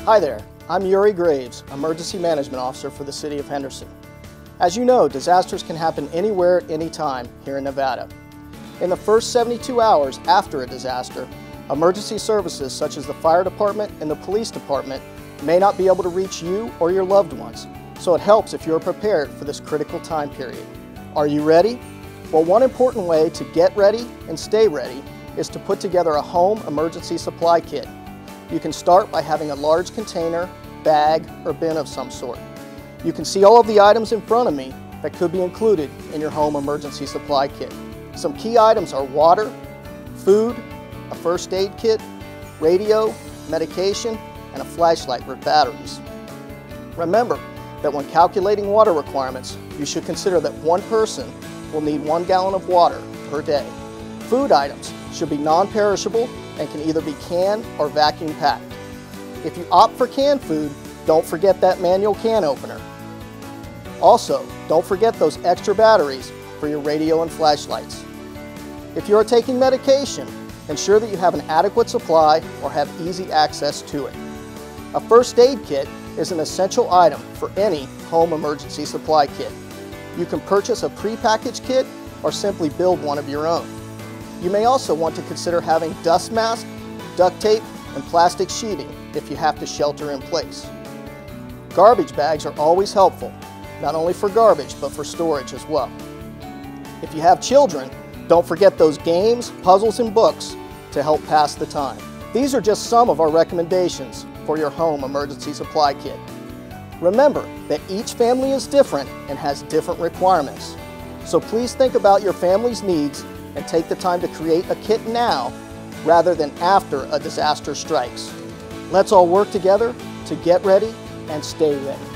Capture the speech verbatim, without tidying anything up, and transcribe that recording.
Hi there, I'm Yuri Graves, Emergency Management Officer for the City of Henderson. As you know, disasters can happen anywhere at any time here in Nevada. In the first seventy-two hours after a disaster, emergency services such as the fire department and the police department may not be able to reach you or your loved ones, so it helps if you are prepared for this critical time period. Are you ready? Well, one important way to get ready and stay ready is to put together a home emergency supply kit. You can start by having a large container, bag, or bin of some sort. You can see all of the items in front of me that could be included in your home emergency supply kit. Some key items are water, food, a first aid kit, radio, medication, and a flashlight with batteries. Remember that when calculating water requirements, you should consider that one person will need one gallon of water per day. Food items should be non-perishable and can either be canned or vacuum packed. If you opt for canned food, don't forget that manual can opener. Also, don't forget those extra batteries for your radio and flashlights. If you are taking medication, ensure that you have an adequate supply or have easy access to it. A first aid kit is an essential item for any home emergency supply kit. You can purchase a pre-packaged kit or simply build one of your own. You may also want to consider having dust mask, duct tape, and plastic sheeting if you have to shelter in place. Garbage bags are always helpful, not only for garbage but for storage as well. If you have children, don't forget those games, puzzles, and books to help pass the time. These are just some of our recommendations for your home emergency supply kit. Remember that each family is different and has different requirements. So please think about your family's needs and take the time to create a kit now rather than after a disaster strikes. Let's all work together to get ready and stay ready.